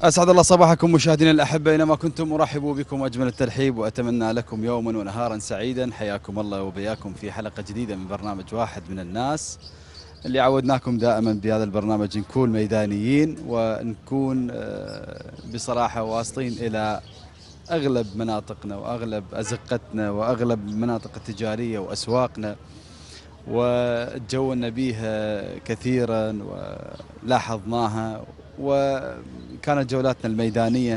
أسعد الله صباحكم مشاهدينا الأحبة، أينما كنتم أرحب بكم أجمل الترحيب وأتمنى لكم يوما ونهارا سعيدا. حياكم الله وبياكم في حلقة جديدة من برنامج واحد من الناس، اللي عودناكم دائما بهذا البرنامج نكون ميدانيين ونكون بصراحة واصلين إلى أغلب مناطقنا وأغلب أزقتنا وأغلب المناطق التجارية وأسواقنا، وتجولنا بها كثيرا ولاحظناها، وكانت جولاتنا الميدانية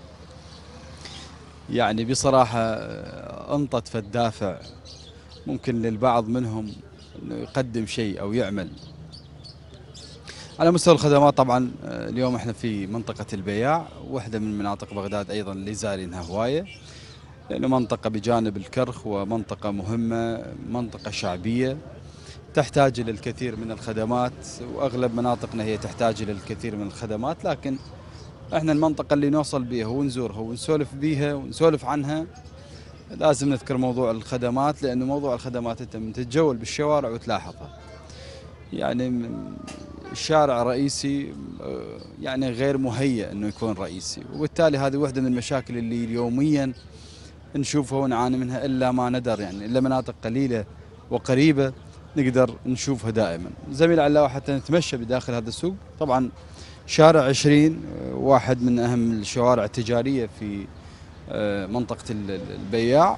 يعني بصراحة أنطت في الدافع ممكن للبعض منهم أنه يقدم شيء أو يعمل. على مستوى الخدمات طبعا اليوم احنا في منطقة البياع، واحدة من مناطق بغداد أيضا اللي زارينها هواية، لأنه منطقة بجانب الكرخ ومنطقة مهمة، منطقة شعبية تحتاج إلى الكثير من الخدمات، وأغلب مناطقنا هي تحتاج إلى الكثير من الخدمات، لكن احنا المنطقة اللي نوصل بيها ونزورها ونسولف بيها ونسولف عنها لازم نذكر موضوع الخدمات، لأنه موضوع الخدمات أنت من تتجول بالشوارع وتلاحظها. يعني الشارع رئيسي يعني غير مهيأ أنه يكون رئيسي، وبالتالي هذه واحدة من المشاكل اللي يوميا نشوفها ونعاني منها، إلا ما ندر يعني إلا مناطق قليلة وقريبة نقدر نشوفها دائما. زميل علاء حتى نتمشى بداخل هذا السوق. طبعا شارع 20 واحد من أهم الشوارع التجارية في منطقة البياع،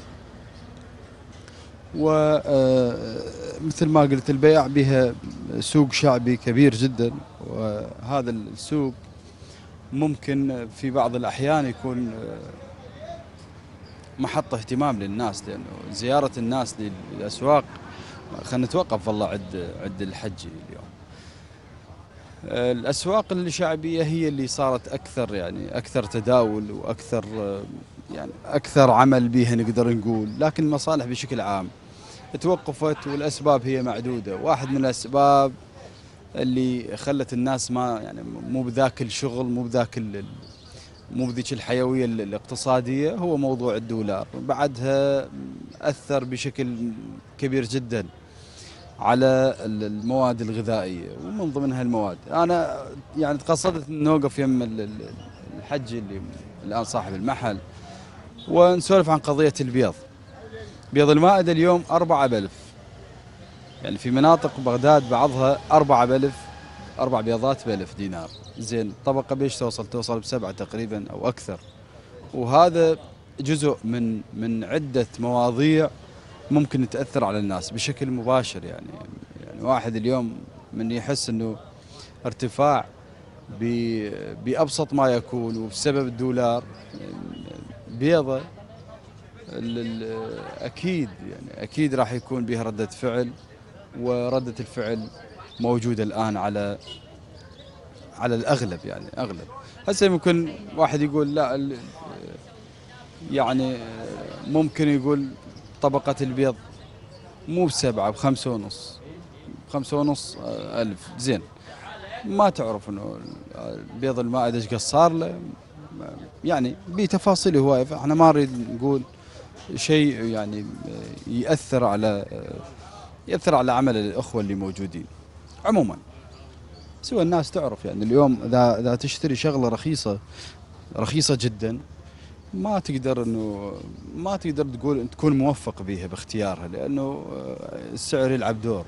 ومثل ما قلت البياع بها سوق شعبي كبير جدا، وهذا السوق ممكن في بعض الأحيان يكون محط اهتمام للناس، لأنه زيارة الناس للأسواق خلينا نتوقف والله عد الحج اليوم. الأسواق الشعبية هي اللي صارت أكثر يعني أكثر تداول وأكثر يعني أكثر عمل بها نقدر نقول، لكن المصالح بشكل عام توقفت، والأسباب هي معدودة. واحد من الأسباب اللي خلت الناس ما يعني مو بذاك الشغل مو بذيك الحيوية الاقتصادية هو موضوع الدولار، بعدها أثر بشكل كبير جدا على المواد الغذائية، ومن ضمنها المواد. أنا يعني تقصدت أن نوقف يم الحج اللي الآن صاحب المحل ونسولف عن قضية البيض. بيض المائدة اليوم 4000، يعني في مناطق بغداد بعضها 4000، 4 بيضات ب1000 دينار. زين طبقة بيش توصل ب7 تقريبا أو أكثر، وهذا جزء من عدة مواضيع ممكن تأثر على الناس بشكل مباشر. يعني واحد اليوم من يحس أنه ارتفاع بأبسط ما يكون وبسبب الدولار بيضة، أكيد راح يكون بها ردة فعل، وردة الفعل موجودة الآن على الأغلب. يعني أغلب هسه ممكن واحد يقول لا، يعني ممكن يقول طبقة البيض مو ب7 ب5.5 ألف. زين ما تعرف انه بيض المائدة ايش قصار له، يعني بتفاصيل هواية، فاحنا ما نريد نقول شيء يعني يأثر على عمل الأخوة اللي موجودين. عموما سوى الناس تعرف يعني اليوم إذا تشتري شغلة رخيصة جدا ما تقدر تقول تكون موفق بها باختيارها، لأنه السعر يلعب دور.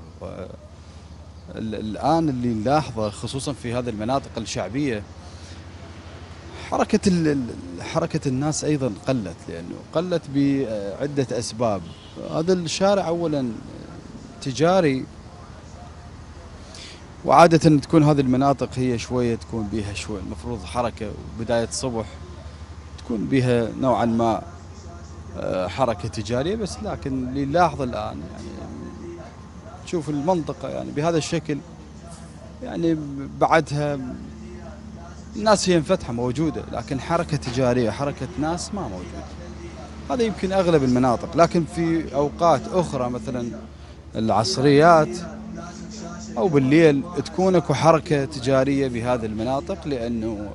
الآن اللي نلاحظه خصوصا في هذه المناطق الشعبية حركة الناس أيضا قلت، لأنه قلت بعدة أسباب. هذا الشارع أولا تجاري، وعادة تكون هذه المناطق هي تكون بها شوي المفروض حركة، وبداية الصبح تكون بها نوعا ما حركة تجارية، بس لكن اللي نلاحظ الآن يعني تشوف المنطقة يعني بهذا الشكل، يعني بعدها الناس هي مفتحة موجودة، لكن حركة تجارية حركة ناس ما موجودة. هذا يمكن أغلب المناطق، لكن في أوقات أخرى مثلا العصريات أو بالليل تكون اكو حركة تجارية بهذه المناطق، لأنه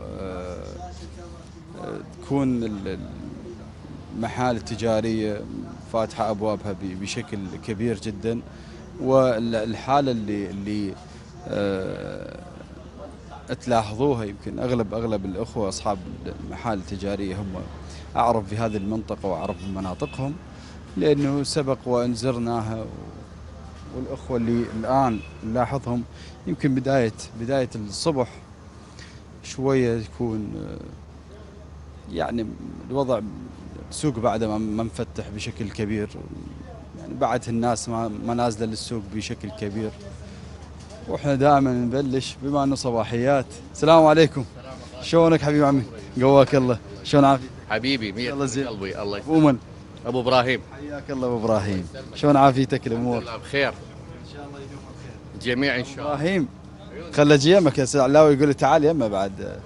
تكون المحال التجارية فاتحة أبوابها بشكل كبير جدا. والحالة اللي تلاحظوها، يمكن اغلب الاخوه اصحاب المحال التجاريه هم اعرف بهذه المنطقه واعرف بمناطقهم، لانه سبق وان زرناها. والاخوه اللي الان نلاحظهم يمكن بدايه الصبح شويه يكون يعني الوضع السوق بعده ما مفتح بشكل كبير، يعني بعد الناس ما نازله للسوق بشكل كبير. واحنا دائما نبلش بما انه صباحيات. السلام عليكم. شلونك حبيب عمي؟ قواك الله. شلون عافيتك؟ حبيبي مية الله زين. قلبي الله ابو من؟ ابو ابراهيم. حياك الله ابو ابراهيم. شلون عافيتك الامور؟ الله بخير ان شاء الله يدوم الخير. جميع ان شاء الله. ابراهيم خلى يمك يا سعلاوي يقول لي تعال يمه بعد.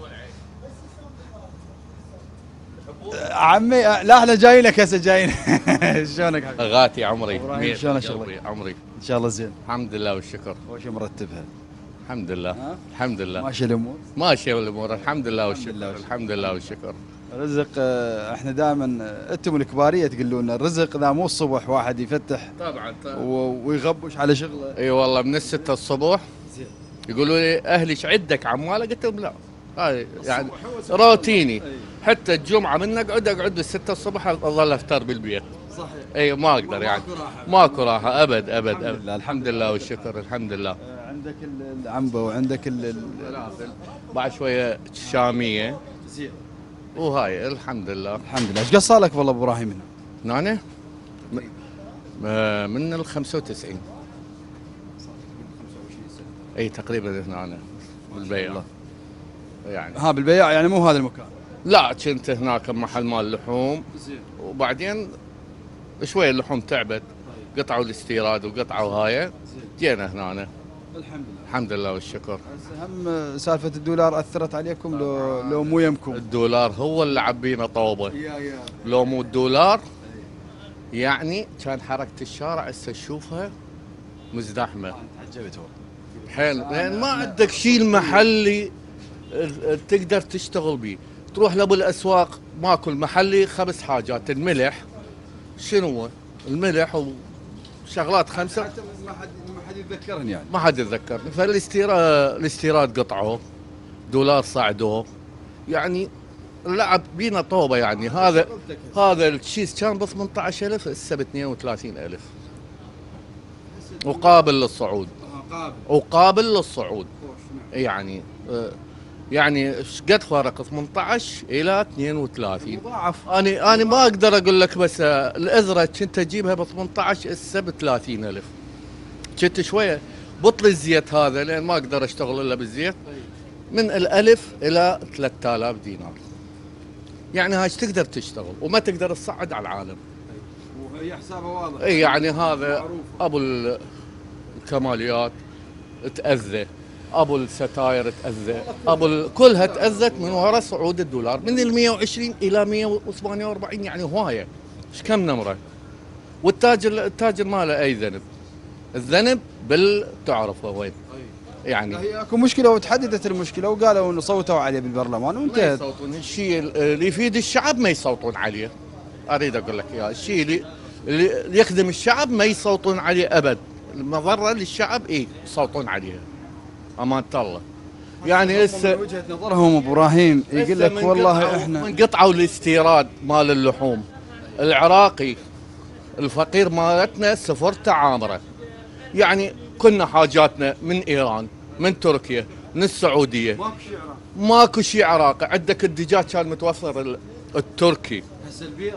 عمي لا احنا جايينك هسه جايين. شلونك حبيبي؟ غاتي عمري. إبراهيم، شلون شغلك؟ عمري ان شاء الله زين. الحمد لله والشكر. اول شيء مرتبها. الحمد لله ها؟ الحمد لله ماشي الامور. ماشيه الامور الحمد لله الحمد لله والشكر. والشكر. الحمد لله والشكر. رزق احنا دائما انتم الكباريه تقولون الرزق ذا مو الصبح واحد يفتح طبعا ويغبش على شغله. اي والله من 6 الصبح زين. يقولوا لي اهلي ايش عندك عماله؟ قلت لهم لا هاي يعني روتيني. حتى الجمعه من اقعد بالستة الصبح اظل افطر بالبيت. صحيح. اي ما اقدر يعني ماكو راحه ابد ابد ابد. لله، الحمد لله والشكر الحمد لله. عندك العنبه وعندك بعد شويه شاميه زين. وهاي الحمد لله. الحمد لله. ايش قد صار لك والله ابو ابراهيم هنا؟ هنا من ال 95. اي تقريبا هنا بالبيع يعني. ها بالبياع يعني مو هذا المكان. لا كنت هناك محل مال لحوم زين. وبعدين شوي اللحوم تعبت قطعوا الاستيراد وقطعوا هاي جينا هنا. الحمد لله. الحمد لله والشكر. هسه هم سالفه الدولار اثرت عليكم لو مو يمكم؟ الدولار هو اللي عبينا طوبه. يا لو مو الدولار يعني كان حركه الشارع هسه تشوفها مزدحمه. تعجبت هو. حيل لان ما عندك شيء المحلي تقدر تشتغل به. تروح لابو الاسواق ماكو المحلي 5 حاجات. الملح شنو هو؟ الملح وشغلات 5 حتى ما حد يتذكرني يعني. ما حد يتذكرني. الاستيراد قطعوه، دولار صعدوه، يعني لعب بينا طوبه يعني. هذا الشيز كان ب 18,000 هسه ب 32,000 وقابل للصعود. وقابل للصعود يعني يعني ايش قد فرق 18 الى 32 مضاعف. انا ما اقدر اقول لك بس الاذره كنت اجيبها ب 18 هسه ب 30,000. كنت شويه بطل الزيت هذا لان ما اقدر اشتغل الا بالزيت من 1000 الى 3000 دينار. يعني هاي تقدر تشتغل وما تقدر تصعد على العالم. وهي حسابه واضح. اي يعني هذا ابو الكماليات تاذى، ابو الستاير تاذى، كلها تاذت من وراء صعود الدولار من ال 120 الى 148. يعني هوايه. ايش كم نمره؟ التاجر ما له اي ذنب. الذنب تعرفه وين يعني. هي اكو مشكله وتحددت المشكله وقالوا انه صوتوا عليه بالبرلمان ما وانتهت. يصوتون. الشيء اللي يفيد الشعب ما يصوتون عليه. اريد اقول لك اياه. الشيء اللي يخدم الشعب ما يصوتون عليه ابد. المضره للشعب يصوتون عليها. امانه الله. يعني هسه من وجهه نظرهم ابو ابراهيم يقول لك والله احنا من قطعوا الاستيراد مال اللحوم. العراقي الفقير مالتنا سفرته عامره. يعني كنا حاجاتنا من ايران، من تركيا، من السعوديه. ماكو شيء عراقي. عندك الدجاج كان متوفر التركي. هسه البيض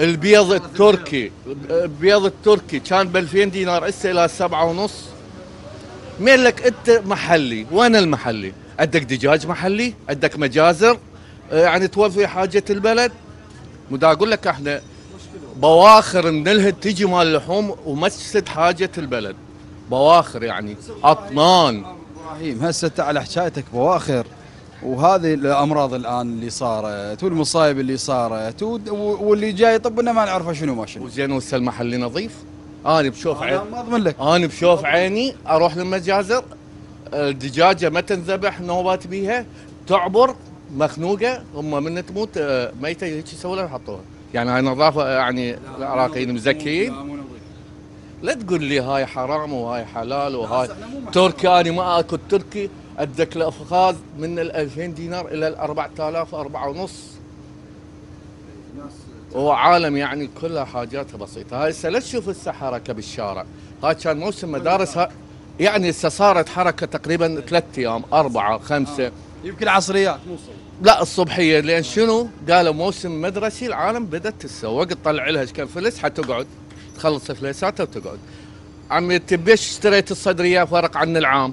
البيض التركي كان ب 2000 دينار هسه الى 7.5. مين لك انت محلي؟ وين المحلي؟ عندك دجاج محلي؟ عندك مجازر يعني توفي حاجه البلد؟ ودا اقول لك احنا بواخر من الهد تجي مال اللحوم وما تسد حاجه البلد. بواخر يعني اطنان. ابراهيم هسه على حكايتك بواخر وهذه الامراض الان اللي صارت والمصايب اللي صارت واللي جاي يطبنا ما نعرفه شنو ما شنو. وزين وهسه المحلي نظيف. انا بشوف عيني ما اضمن لك. انا بشوف عيني اروح للمجازر الدجاجه ما تنذبح نوبات بيها تعبر مخنوقه. هم من تموت ميته هيك يسووا لها يحطوها. يعني هاي نظافه يعني العراقيين مزكيين. لا تقول لي هاي حرام وهاي حلال وهاي تركي. انا ما اكل تركي. عندك الافخاذ من ال 2000 دينار الى ال 4000 4 ونص. هو عالم يعني كلها حاجاتها بسيطه. هاي هسه لا تشوف هسه حركه بالشارع. هاي كان موسم مدارس يعني هسه صارت حركه تقريبا 3 ايام 4 5. يمكن عصريات مو الصبح. لا الصبحيه. لان شنو؟ قالوا موسم مدرسي. العالم بدات تتسوق تطلع لها ايش كان فلس حتقعد تخلص فليساتها وتقعد. عمي تبيش اشتريت الصدريه فرق عن العام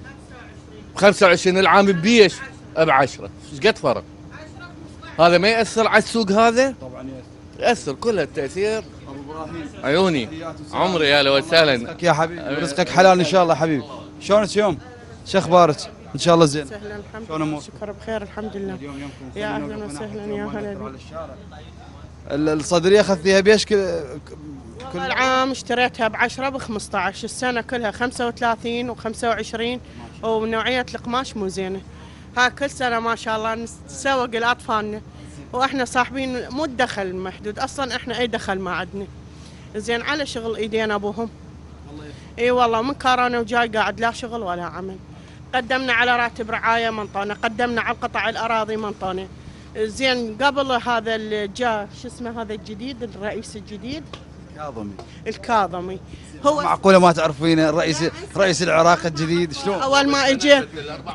25. العام ببيش ب 10. ايش قد فرق؟ هذا ما ياثر على السوق هذا؟ طبعا ياثر كلها التاثير. ابو ابراهيم عيوني عمري يا لو وسهلا. رزقك يا حبيبي ورزقك حلال ان شاء الله حبيبي. شلونك اليوم؟ شو اخبارك؟ ان شاء الله زين. سهلا الحمد شلون لله. امورك؟ شكرا بخير الحمد لله. اليوم يومكم يا اهلا وسهلا يا هلا. الصدريه اخذتيها بيش والله العام اشتريتها ب10 ب15. السنه كلها 35 و25 ونوعيه القماش مو زينه. ها كل سنه ما شاء الله نسوق لاطفالنا واحنا صاحبين مو الدخل محدود اصلا. احنا اي دخل ما عندنا زين على شغل ايدين ابوهم. اي والله من كورونا وجاي قاعد لا شغل ولا عمل. قدمنا على راتب رعايه منطونه. قدمنا على قطع الاراضي منطونه. زين قبل هذا اللي جاء شو اسمه هذا الجديد الرئيس الجديد الكاظمي. هو معقوله ما تعرفين رئيس العراق الجديد شلون؟ اول ما اجى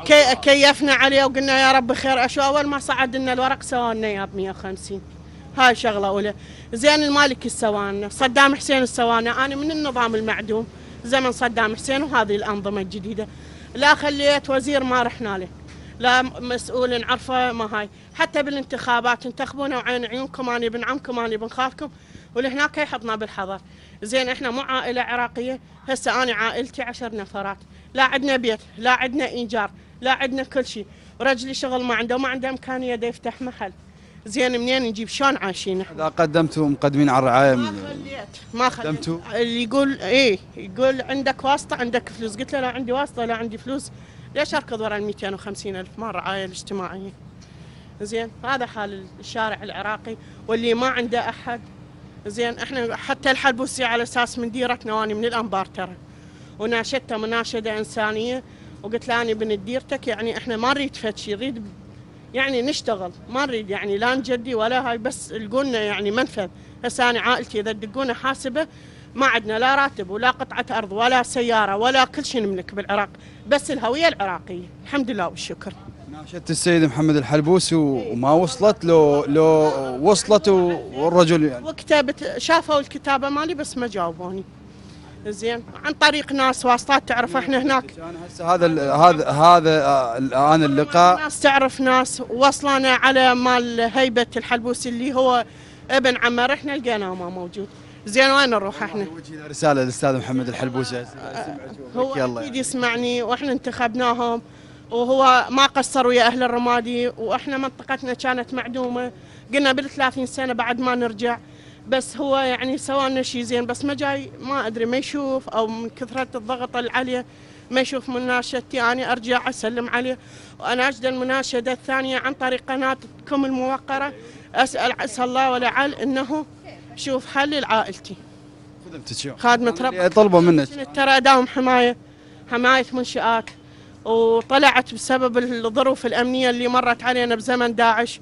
كيفنا عليه وقلنا يا رب خير. اشو اول ما صعد لنا الورق سوى لنا اياه ب 150. هاي شغله اولى. زين المالك السوانا صدام حسين السوانا. انا من النظام المعدوم زمن صدام حسين وهذه الانظمه الجديده. لا خليت وزير ما رحنا له. لا مسؤول نعرفه ما هاي. حتى بالانتخابات انتخبونا وعين عيونكم. انا ابن عمكم انا ابن خالكم ولهناك يحطنا بالحظر. زين احنا مو عائله عراقيه. هسه انا عائلتي 10 نفرات. لا عندنا بيت لا عندنا ايجار لا عندنا كل شيء. رجلي شغل ما عنده امكانيه دا يفتح محل. زين منين نجيب شلون عايشين احنا؟ اذا قدمتوا مقدمين على الرعايه ما خليت. اللي يقول يقول عندك واسطه عندك فلوس. قلت له لا عندي واسطه لا عندي فلوس. ليش اركض ورا ال 250,000 مال الرعايه الاجتماعيه؟ زين هذا حال الشارع العراقي واللي ما عنده احد. زين احنا حتى الحلبوسي على اساس من ديرتنا واني من الانبار ترى. وناشدته مناشده انسانيه وقلت له اني بن ديرتك يعني احنا ما نريد فد شيء نريد يعني نشتغل. ما نريد يعني لا نجدي ولا هاي بس لقونا يعني منفذ. هسه انا عائلتي اذا تدقونا حاسبه ما عندنا لا راتب ولا قطعه ارض ولا سياره ولا كل شيء نملك بالعراق بس الهويه العراقيه الحمد لله والشكر. ناشدت السيد محمد الحلبوسي وما وصلت لو وصلت والرجل يعني وكتبت شافوا الكتابه مالي بس ما جاوبوني. زين عن طريق ناس واسطات تعرف احنا هناك. انا هسه هذا الان اللقاء ناس تعرف ناس وصلنا على مال هيبه الحلبوسي اللي هو ابن عمه. رحنا لقيناه ما موجود. زين وين نروح احنا؟ رساله للاستاذ محمد الحلبوسي. هو اكيد يسمعني واحنا انتخبناهم وهو ما قصر ويا اهل الرمادي واحنا منطقتنا كانت معدومه. قلنا بال30 سنه بعد ما نرجع بس هو يعني سوى لنا شيء زين بس ما جاي ما ادري ما يشوف او من كثره الضغط العاليه ما يشوف مناشدتي. انا ارجع اسلم عليه وانا اجد المناشده الثانيه عن طريق قناتكم الموقره. اسال الله ولعل انه شوف حل لعائلتي. خادمه ربك طلبوا منك ترى اداوم حمايه منشآت وطلعت بسبب الظروف الامنيه اللي مرت علينا بزمن داعش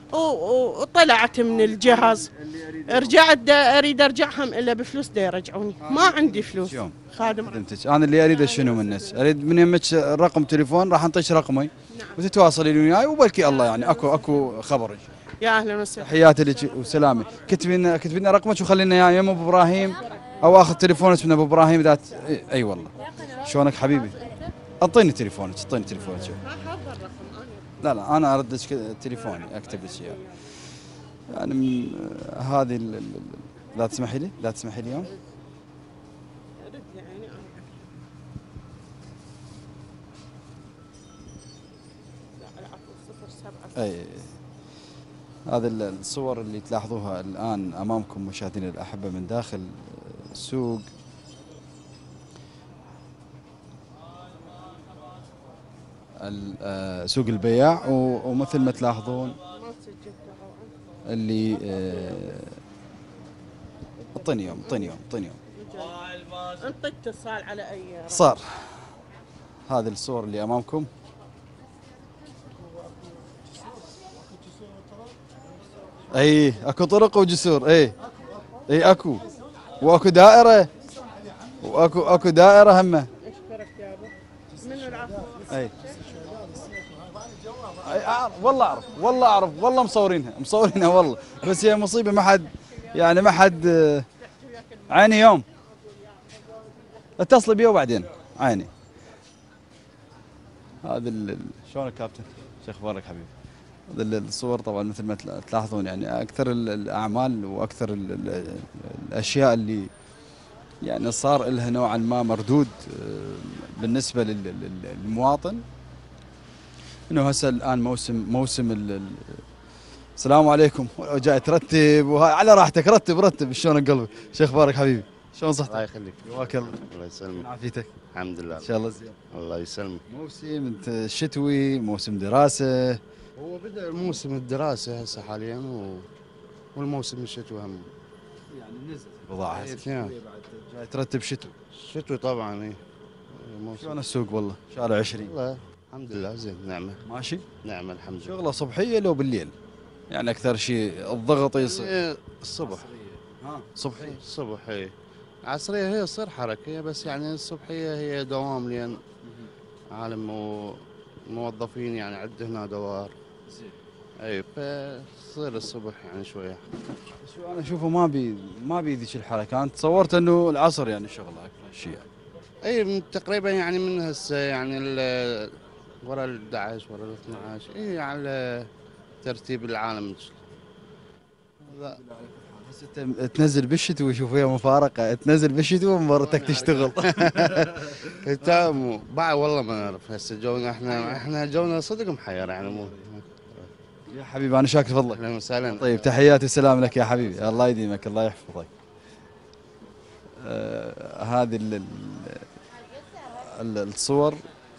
وطلعت من الجهاز. رجعت اريد ارجعهم الا بفلوس دا يرجعوني. ما عندي فلوس. خدمتك انا اللي اريده شنو منك؟ اريد من يمك رقم تليفون راح انطيك رقمي وتتواصلين وياي وبلكي الله يعني اكو خبر. يا اهلا وسهلا. تحياتي لك وسلامي. كتبي لنا رقمك وخلينا اياه يم ابو ابراهيم او اخذ تليفونك من ابو ابراهيم ذات. اي والله. شلونك حبيبي؟ اعطيني تليفونك لا انا اردك تليفوني اكتب لك اياه. يعني هذه لا تسمحي لي اليوم. اي هذه الصور اللي تلاحظوها الان امامكم مشاهدينا الاحبه من داخل السوق. سوق البياع ومثل ما تلاحظون اللي اعطيني يوم انطي اتصال على اي رقم. صار. هذه الصور اللي امامكم. اي اكو طرق وجسور. اي اكو، واكو دائره، واكو دائره همه. اشكرك يا ابو. منو العفو؟ اي أعرف والله، اعرف والله مصورينها والله، بس هي مصيبه ما حد يعني ما حد عيني يوم اتصلي بيه وبعدين عيني. هذا شلونك كابتن؟ شو اخبارك حبيبي؟ هذه الصور طبعا مثل ما تلاحظون يعني اكثر الاعمال واكثر الاشياء اللي يعني صار لها نوعا ما مردود بالنسبه للمواطن، انه هسه الان موسم السلام عليكم، جاي ترتب وهاي على راحتك، رتب شلونك قلبي؟ شو اخبارك حبيبي؟ شلون صحتك؟ الله يخليك. جواك الله. الله يسلمك. عافيتك؟ الحمد لله. ان شاء الله زين. الله يسلمك. موسم شتوي، موسم دراسه. هو بدأ موسم الدراسة هسه حاليا والموسم الشتوي هم. يعني نزل البضاعه هسه اثنين. بعد جاي ترتب شتوي. الشتوي طبعا اي. شلون السوق والله؟ شارع 20 والله الحمد لله زين، نعمه. ماشي؟ نعمه الحمد لله. شغله صبحيه لو بالليل؟ يعني اكثر شيء الضغط يصير إيه، الصبح. ها صبحيه. الصبح اي. العصرية هي تصير حركة، بس يعني الصبحية هي دوام، لأن عالم موظفين يعني عد هنا دوار. زين. اي فتصير الصبح يعني شوية. شو انا اشوفه ما بي ذيك الحركه، انا تصورت انه العصر يعني الشغله اكثر شيء. اي تقريبا يعني من هسه يعني ورا ال 11 ورا ال 12 اي على ترتيب العالم. لا هسه تنزل بالشتوي وشوف فيها مفارقه، تنزل بالشتوي ومرتك تشتغل. تمام بعد والله ما نعرف هسه جونا احنا جونا صدق محير يعني مو. يا حبيبي انا شاكر فضلك. اهلا وسهلا. طيب تحياتي وسلام لك يا حبيبي، الله يديمك الله يحفظك. هذه الصور،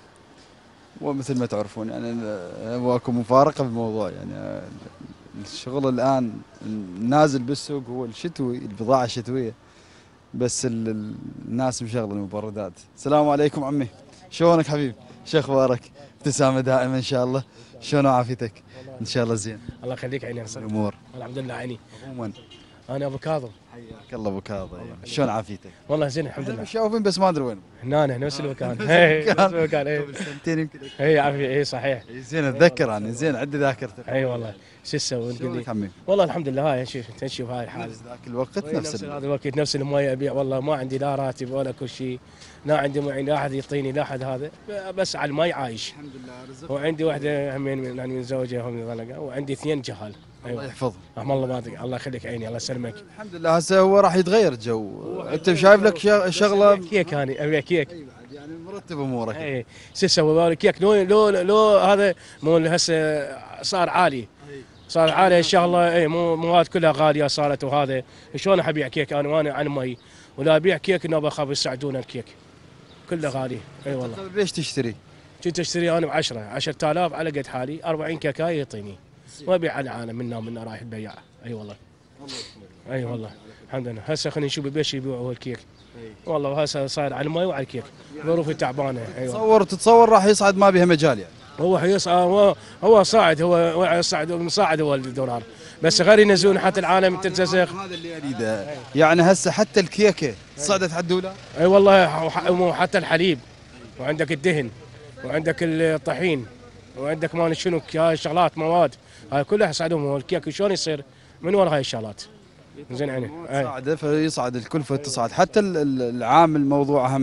ومثل ما تعرفون يعني واكو مفارقه بالموضوع، يعني الشغل الان نازل بالسوق هو الشتوي، البضاعه الشتويه، بس الناس مشغله المبردات. السلام عليكم عمي، شلونك حبيبي؟ شو اخبارك؟ ابتسامه دائما ان شاء الله. شلون عافيتك؟ ان شاء الله زين. الله يخليك عيني. الامور الحمد لله عيني. عموما انا ابو كاظم. حياك الله ابو كاظم، شلون عافيتك؟ والله زين الحمد لله. مشاوفين بس ما ادري وين. هنا نفس المكان. نفس المكان. اي قبل سنتين يمكن. اي عافيه. اي صحيح. زين اتذكر انا، زين عندي ذاكرتك. اي والله. شو تسوي تقول شلونك لي؟ عمي؟ والله الحمد لله. هاي شوف تشوف هاي الحال. نفس ذاك الوقت نفس هذا الوقت نفس المويه ابيع، والله ما عندي لا راتب ولا كل شيء، لا عندي معين، لا احد يعطيني لا احد هذا، بس على المي عايش. الحمد لله رزق. وعندي واحده همين يعني من زوجها هم طلقه، وعندي اثنين جهال. الله يحفظهم. الله ما أدري. الله يخليك عيني. الله يسلمك. الحمد لله هسه هو راح يتغير الجو، انت شايف لك شغله كيك هاني ابيع كيك. يعني مرتب امورك. اي شو اسوي كيك لو هذا مو هسه صار عالي. صار عالي الشغله. اي مواد كلها غاليه صارت، وهذا شلون ابيع كيك انا وانا عن مي، ولا ابيع كيك انه بخاف يساعدونا الكيك كله غالي. اي والله. طيب ليش تشتري؟ كنت اشتري انا ب 10,000 على قد حالي، 40 كيكايه يعطيني، وابيع على العالم منا رايح البياع. اي والله. اي والله الحمد لله. هسه خلينا نشوف بيش يبيعوا الكيك. والله هسه صاير على المي وعلى الكيك، ظروفي تعبانه. ايوه تتصور راح يصعد ما بها مجال يعني. هو حيصعد، هو صاعد، هو صاعد المصاعد هو الدولار، بس غير ينزلون حتى العالم تتزخ. هذا اللي اريده يعني. هسه حتى الكيكه صعدت على الدولار. اي والله. وحتى الحليب، وعندك الدهن، وعندك الطحين، وعندك ما شنو هاي الشغلات مواد، هاي كلها صعدهم. الكيك شلون يصير من وراء هاي الشغلات؟ زين يعني صعده فيصعد الكلفه تصعد، حتى العامل الموضوع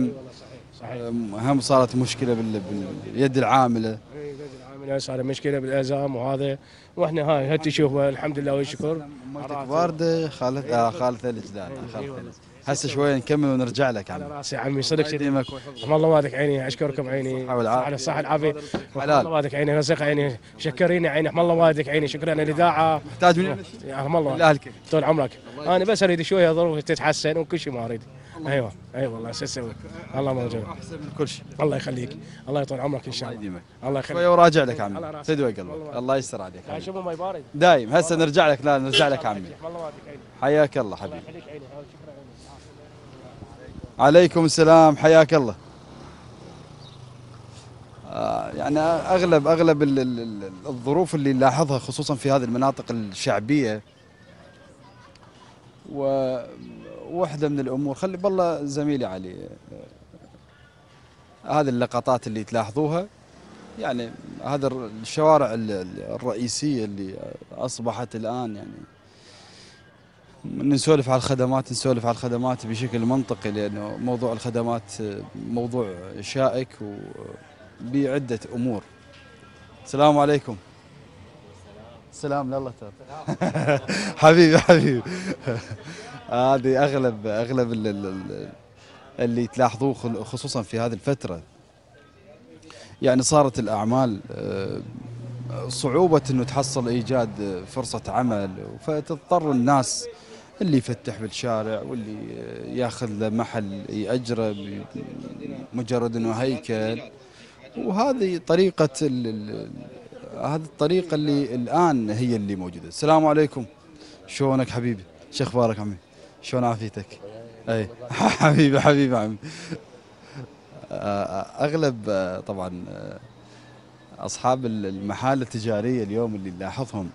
هم صارت مشكله باليد العامله. العامله صار مشكله بالازام وهذا، واحنا هاي تشوف الحمد لله والشكر. وارده خالته الجدال. هسه شويه نكمل ونرجع لك عمي. على راسي عمي صدق يديمك. الله وادك عيني. اشكركم عيني. على الصحه العافيه. الله وادك عيني. رزق عيني. شكريني عيني. الله وادك عيني. شكرا الاذاعه. محتاج مني يا الله بالله طول عمرك. انا بس اريد شويه ظروفي تتحسن وكل شيء ما اريد. ايوه اي والله شو اسوي؟ الله موجود. احسن من كل شيء. الله يخليك. الله يطول عمرك ان شاء الله. يديمك. الله يخليك. شويه وراجع لك عمي. تدوي قلبك. الله يستر عليك. شوفوا ما يبارد. دايم هسه نرجع لك. لا نرجع لك عمي. الله وادك عيني. حياك الله حبيبي. الله يخليك عيني. شكرا عيني. عليكم السلام، حياك الله. يعني اغلب الظروف اللي نلاحظها خصوصا في هذه المناطق الشعبيه، وواحده من الامور، خلي بالله زميلي علي، هذه اللقطات اللي تلاحظوها، يعني هذا الشوارع الرئيسيه اللي اصبحت الان، يعني نسولف على الخدمات بشكل منطقي، لانه موضوع الخدمات موضوع شائك وبعده امور. السلام عليكم. السلام لله حبيبي هذه اغلب اللي تلاحظوه خصوصا في هذه الفتره، يعني صارت الاعمال صعوبه انه تحصل ايجاد فرصه عمل، فتضطر الناس اللي يفتح بالشارع واللي ياخذ له محل يأجره مجرد انه هيكل. وهذه طريقة هذه الطريقة اللي الآن هي اللي موجودة. السلام عليكم، شلونك حبيبي؟ شو اخبارك عمي؟ شلون عافيتك؟ اي حبيبي عمي. اغلب طبعا اصحاب المحال التجارية اليوم اللي نلاحظهم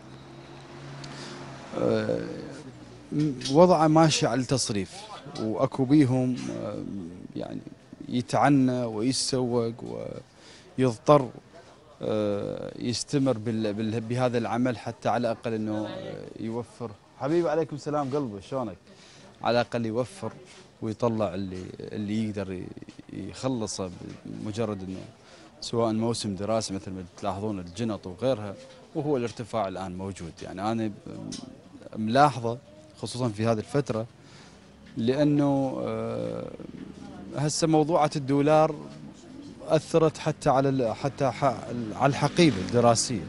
وضعه ماشي على التصريف، واكو بيهم يعني يتعنى ويتسوق ويضطر يستمر بهذا العمل حتى على الاقل انه يوفر. حبيبي عليكم السلام قلبي، شلونك؟ على الاقل يوفر ويطلع اللي يقدر يخلصه، بمجرد انه سواء موسم دراسي مثل ما تلاحظون الجنط وغيرها، وهو الارتفاع الان موجود. يعني انا ملاحظه خصوصا في هذه الفترة، لأنه هسه موضوعة الدولار أثرت حتى على الحقيبة الدراسية.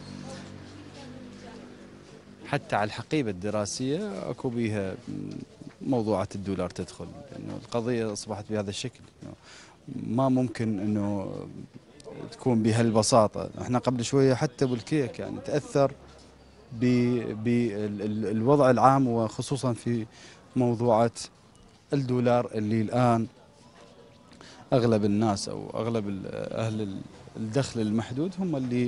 حتى على الحقيبة الدراسية أكو بيها موضوعة الدولار تدخل، لأنه القضية أصبحت بهذا الشكل، ما ممكن أنه تكون بهالبساطة. احنا قبل شوية حتى بالكيك يعني تأثر بالوضع العام، وخصوصا في موضوعات الدولار اللي الآن أغلب الناس أو أغلب أهل الدخل المحدود هم اللي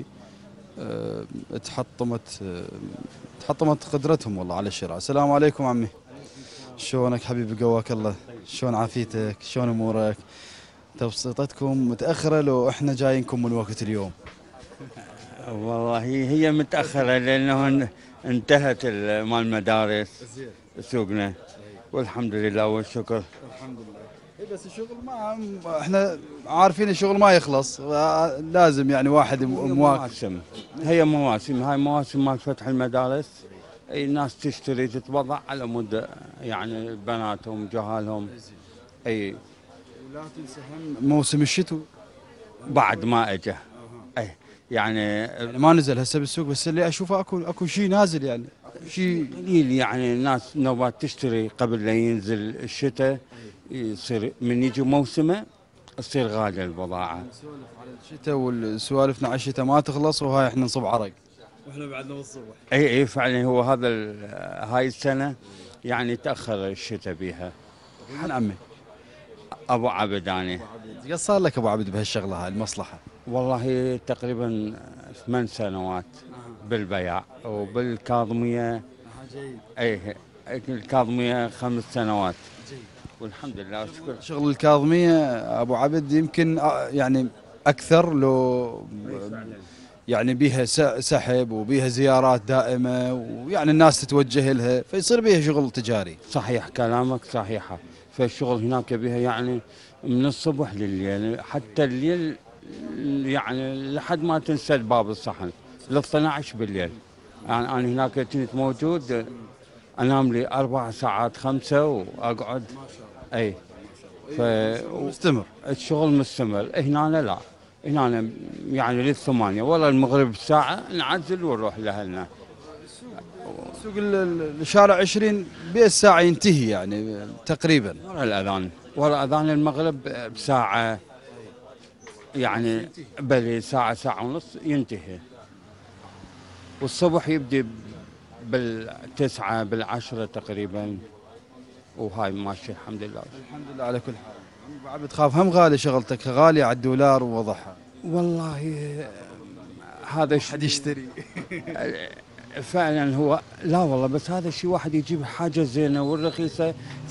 تحطمت قدرتهم والله على الشراء. السلام عليكم عمي، شلونك حبيبي؟ قواك الله، شلون عافيتك؟ شلون أمورك؟ تبسيطتكم متأخرة لو إحنا جايينكم من وقت اليوم؟ والله هي متأخرة لأنه انتهت مال المدارس سوقنا، والحمد لله والشكر. الحمد لله. بس الشغل ما احنا عارفين الشغل ما يخلص، لازم يعني واحد مواسم، هي مواسم، هاي مواسم مال فتح المدارس، الناس تشتري تتبضع على مود يعني بناتهم جهالهم. اي ولا تنسى هم موسم الشتوى بعد ما اجى. اي يعني ما نزل هسه بالسوق، بس اللي اشوفه اكو شيء نازل، يعني شيء قليل. يعني الناس نوبات تشتري قبل لا ينزل الشتاء، يصير من يجي موسمه تصير غاليه البضاعه. نسولف على الشتاء والسوالفنا على الشتاء ما تخلص، وهاي احنا نصب عرق واحنا بعدنا بالصبح. اي فعلا هو هذا هاي السنه يعني تاخر الشتاء بيها. من عمي؟ ابو عبد انا. قد صار لك ابو عبد بهالشغله هاي المصلحه؟ والله تقريبا 8 سنوات بالبيع، وبالكاظميه اي الكاظميه 5 سنوات. والحمد لله والشكر. شغل الكاظميه ابو عبد يمكن يعني اكثر، لو يعني بيها سحب وبيها زيارات دائمه، ويعني الناس تتوجه لها، فيصير بيها شغل تجاري. صحيح كلامك صحيحه، فالشغل هناك بيها يعني من الصبح لليل، حتى الليل يعني لحد ما تنسد باب الصحن ل 12 بالليل. يعني انا هناك كنت موجود، انام لي 4 ساعات 5 واقعد. اي مستمر الشغل مستمر. هنا لا، هنا يعني للثمانية والله المغرب ساعة نعزل ونروح لأهلنا. سوق الشارع 20 بالساعة ينتهي يعني تقريبا. ورا الأذان المغرب بساعة، يعني بلي ساعة ونص ينتهي. والصبح يبدي بال9 بال10 تقريبا. وهاي ماشي الحمد لله. الحمد لله على كل حال. بعد بتخاف هم غالي شغلتك، غالية على الدولار ووضعها. والله هذا حد يشتري. فعلا هو لا والله، بس هذا الشيء واحد يجيب حاجه زينه والرخيصه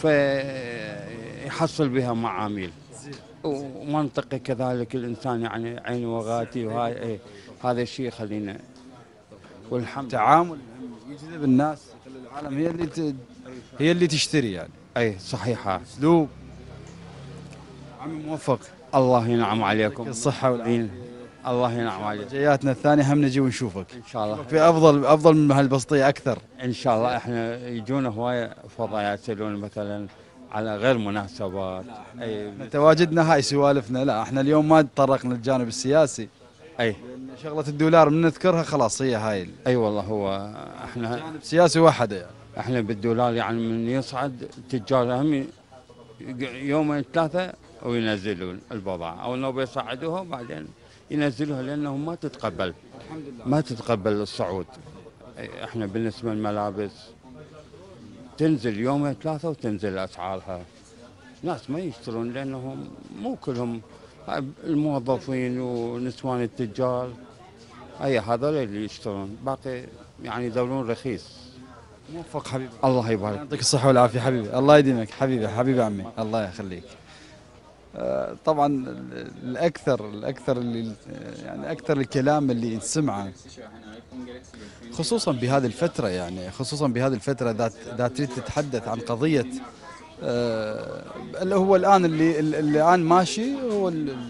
فيحصل بها معاميل. ومنطقي كذلك الانسان يعني عينه وغاتي وهاي هذا الشيء يخلينا والحمد لله. تعامل يجذب الناس، يخلي العالم هي اللي تشتري يعني. صحيحه. اسلوب. عمي موفق. الله ينعم عليكم. الصحة والعافية. الله ينعم عليك. جياتنا الثانية هم نجي ونشوفك ان شاء الله في افضل من هالبسطية اكثر. ان شاء الله. احنا يجونا هوايه فضايات يسالون مثلا على غير مناسبات. تواجدنا هاي سوالفنا، لا احنا اليوم ما تطرقنا للجانب السياسي. شغلة الدولار من نذكرها خلاص هي هاي. والله هو احنا جانب سياسي واحد يعني. احنا بالدولار يعني من يصعد التجار هم يومين ثلاثة وينزلون البضاعة، او انه بيصعدوها وبعدين ينزلوها لانهم ما تتقبل. الحمد لله. ما تتقبل الصعود. احنا بالنسبة للملابس تنزل يومين ثلاثة وتنزل اسعارها. ناس ما يشترون لانهم مو كلهم الموظفين ونسوان التجار هذول اللي يشترون، باقي يعني يدورون رخيص. موفق حبيبي. الله يبارك. يعطيك الصحة والعافية حبيبي، الله يديمك حبيبي عمي، الله يخليك. طبعا الاكثر اللي يعني اكثر الكلام اللي ينسمعه خصوصا بهذه الفترة، يعني خصوصا بهذه الفترة ذات تريد تتحدث عن قضية اللي هو الآن اللي الآن ماشي هو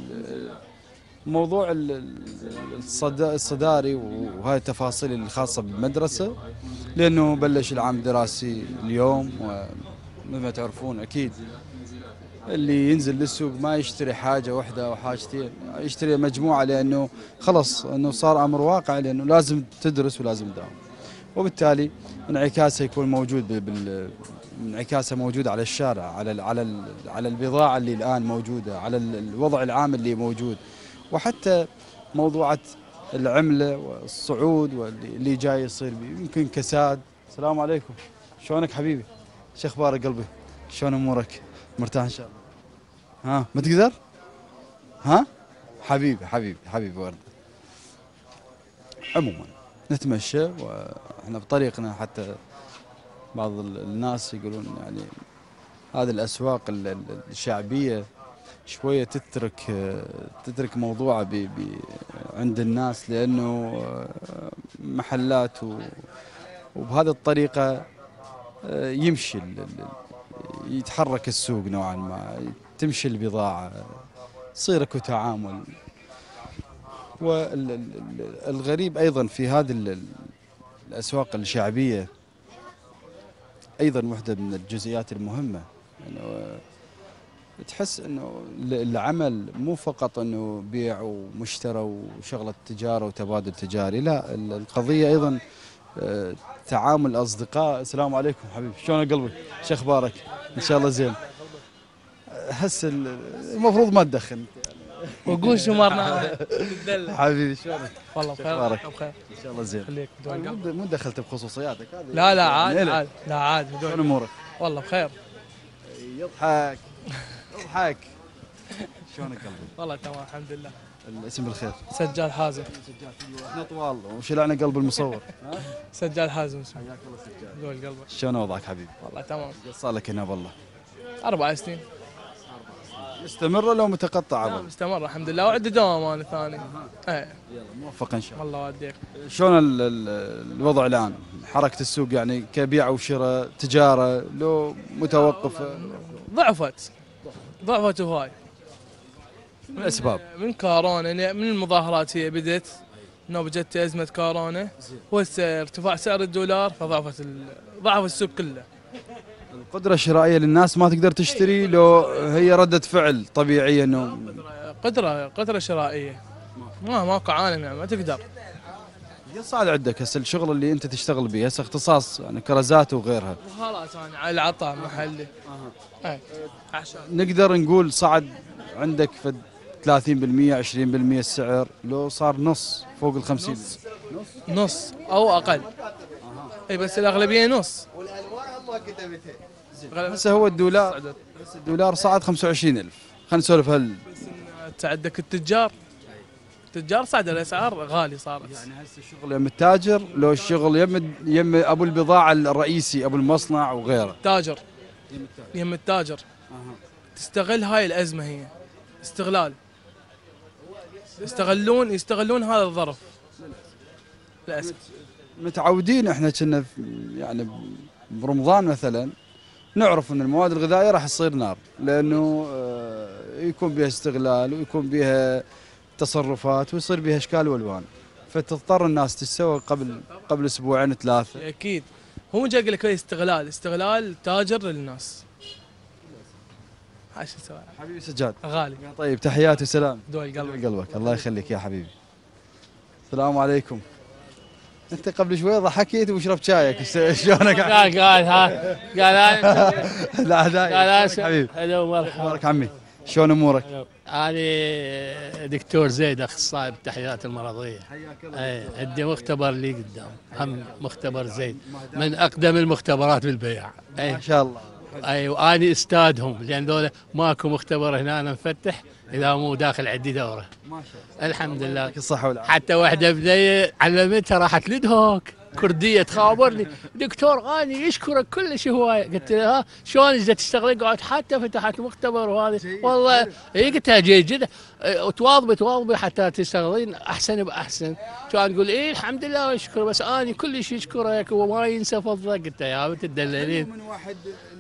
موضوع الصداري وهاي التفاصيل الخاصة بالمدرسة، لأنه بلش العام الدراسي اليوم، ومثل ما تعرفون أكيد اللي ينزل للسوق ما يشتري حاجة واحدة أو حاجتين، يشتري مجموعة، لأنه خلص أنه صار أمر واقع، لأنه لازم تدرس ولازم تداوم، وبالتالي انعكاسه يكون موجود انعكاسه موجود على الشارع، على البضاعة اللي الآن موجودة، على الوضع العام اللي موجود، وحتى موضوعة العملة والصعود واللي جاي يصير يمكن كساد. السلام عليكم، شلونك حبيبي؟ شو اخبارك قلبي؟ شلون امورك؟ مرتاح ان شاء الله؟ ها ما تقدر؟ ها؟ حبيبي ورد. عموما نتمشى واحنا بطريقنا، حتى بعض الناس يقولون يعني هذه الاسواق الشعبيه شويه تترك موضوعها عند الناس، لانه محلات وبهذه الطريقه يمشي يتحرك السوق نوعا ما، تمشي البضاعه، يصير اكو تعامل. والغريب ايضا في هذه الاسواق الشعبيه ايضا واحده من الجزئيات المهمه، انه تحس انه العمل مو فقط انه بيع ومشترى وشغله تجاره وتبادل تجاري، لا القضيه ايضا تعامل اصدقاء. السلام عليكم حبيبي، شلون قلبك؟ شو اخبارك؟ ان شاء الله زين. هسه المفروض ما تدخن وقول شو مرنا. حبيبي شلونك؟ والله بخير. بخير ان شاء الله زين. خليك مو دخلت بخصوصياتك هذه. لا عاد لا عاد. شلون امورك؟ والله بخير. يضحك شلونك قلبي؟ والله تمام الحمد لله. الاسم بالخير. سجال حازم. احنا طوال وشلعنا قلب المصور. سجال حازم. حياك الله سجال. قول قلبك. شلون وضعك حبيبي؟ والله تمام. صار لك هنا والله 4 سنين. مستمرة لو متقطعة؟ لا مستمر الحمد لله، وعندي دوام انا ثاني. يلا موفق ان شاء الله. الله يوديك. شلون الوضع الان؟ حركة السوق يعني كبيع وشراء تجارة لو متوقفة؟ ضعفت هواي. من الاسباب؟ من كورونا، من المظاهرات هي بدت، انه بجت ازمة كورونا، وارتفاع سعر الدولار فضعف السوق كله. القدرة الشرائية للناس ما تقدر تشتري لو هي ردة فعل طبيعية انه قدرة شرائية ماكو عالم يعني ما تقدر. صعد عندك هسه الشغل اللي انت تشتغل به هسه اختصاص يعني كرزات وغيرها. خلاص انا على العطاء محلي. نقدر نقول صعد عندك فد 30% 20% السعر، لو صار نص فوق ال50 نص او اقل. اي بس الاغلبيه نص. والالوان ما كتبتها هسه هو الدولار صعد 25,000. خلينا نسولف عندك التجار صعد الاسعار غالي صارت. يعني هسه الشغل يم التاجر لو الشغل يم ابو البضاعه الرئيسي ابو المصنع وغيره. يم التاجر. تستغل هاي الازمه، هي استغلال. يستغلون هذا الظرف للاسف. متعودين احنا كنا يعني برمضان مثلا نعرف ان المواد الغذائيه راح تصير نار، لانه يكون بها استغلال ويكون بها تصرفات ويصير بها اشكال والوان، فتضطر الناس تتسوق قبل اسبوعين 3. اكيد هو جاي يقول لك استغلال تاجر للناس. هاي شو تسوي حبيبي سجاد غالي. طيب تحياتي وسلام. دول قلبك الله يخليك يا حبيبي. السلام عليكم. انت قبل شوي ضحكيت وشربت شايك، شلونك؟ قال انا لا دايم حبيبي. هلا ومرحبا. مبارك عمي، شلون امورك؟ انا دكتور زيد، اخصائي بالتحليلات المرضيه. حياك الله. عندي مختبر لي قدام، هم مختبر زيد من اقدم المختبرات بالبيع. ما شاء الله. واني استاذهم، لان ذولا ماكو مختبر هنا أنا مفتح اذا مو داخل عندي دوره. ما شاء الله. الحمد لله. الصحه والعافيه. حتى واحده بنيه علمتها راحت لدهوك كرديه تخابرني، دكتور اني يشكرك كلش هوايه. قلت لها ها شلون اجت تشتغلين؟ قالت حتى فتحت مختبر وهذا والله. قلت لها جيد جدا، وتواظبي حتى تشتغلين احسن باحسن. كان تقول الحمد لله واشكر، بس اني كلش يشكرك وما ينسى فضلك. قلت يا بنت تدللين. من واحد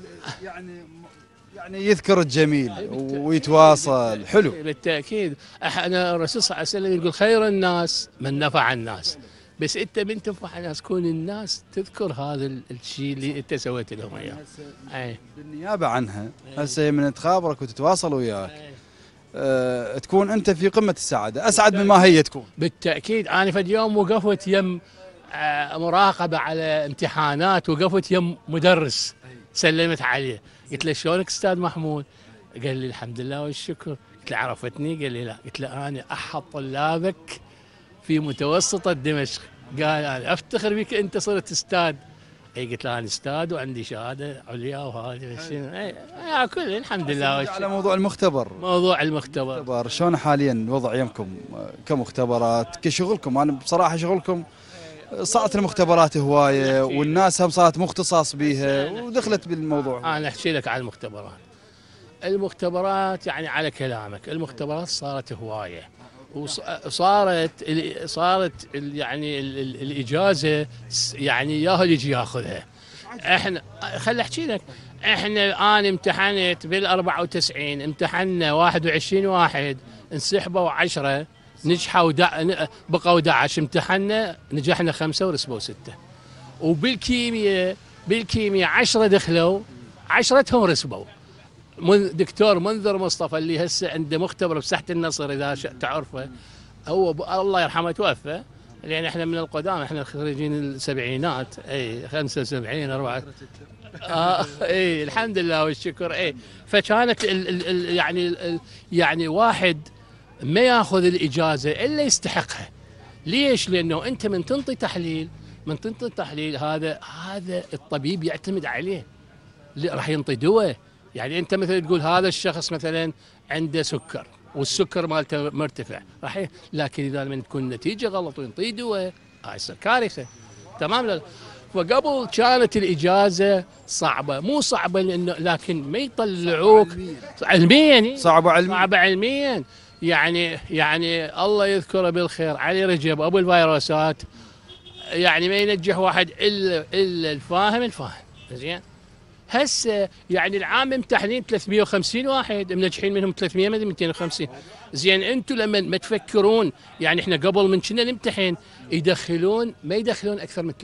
يعني يذكر الجميل ويتواصل حلو. بالتاكيد احنا الرسول صلى الله عليه وسلم يقول خير الناس من نفع الناس، بس انت من تنفع الناس كون الناس تذكر هذا الشيء اللي انت سويت لهم اياه. بالنيابه عنها هسه من تخابرك وتتواصل وياك تكون انت في قمه السعاده، اسعد مما هي تكون. بالتاكيد. انا فد يوم وقفت يم مراقبه على امتحانات، وقفت يم مدرس سلمت عليه، قلت له شلونك استاذ محمود؟ قال لي الحمد لله والشكر. قلت له عرفتني؟ قال لي لا. قلت له انا احد طلابك في متوسطة دمشق. قال انا افتخر بك انت صرت استاذ. قلت له انا استاذ وعندي شهاده عليا وهذا الشيء كل الحمد لله والشكر. على موضوع المختبر. موضوع المختبر شلون حاليا الوضع يمكم كمختبرات كشغلكم؟ انا بصراحه شغلكم صارت المختبرات هوايه والناس هم صارت مختصاص بها ودخلت بالموضوع. انا احكي لك عن المختبرات يعني على كلامك، المختبرات صارت هوايه، وصارت يعني الاجازه يعني ياهو اللي يجي ياخذها. احنا خلي احكي لك، انا امتحنت بال94 امتحنا 21 واحد، انسحبوا 10 نجحوا بقوا 11، امتحنا نجحنا 5 ورسبوا 6. وبالكيمياء 10 دخلوا 10 رسبوا. دكتور منذر مصطفى اللي هسه عنده مختبر بساحة النصر اذا تعرفه، هو الله يرحمه توفى، لان احنا من القدام، احنا خريجين السبعينات 75 4 الحمد لله والشكر. فكانت يعني واحد ما ياخذ الاجازه الا يستحقها. ليش؟ لانه انت من تنطي تحليل هذا الطبيب يعتمد عليه، راح ينطي دواء. يعني انت مثلا تقول هذا الشخص مثلا عنده سكر والسكر مالته مرتفع، لكن اذا من تكون النتيجه غلط وينطي دواء هاي كارثه. تمام. لا. فقبل كانت الاجازه صعبه، مو صعبه لكن ما يطلعوك علميا، صعبه علميا. يعني الله يذكره بالخير علي رجب ابو الفيروسات، يعني ما ينجح واحد الا الفاهم. زين. هسه يعني العام ممتحنين 350 واحد، منجحين منهم 300 ما 250. زين انتم لما ما تفكرون، يعني احنا قبل من كنا نمتحن ما يدخلون اكثر من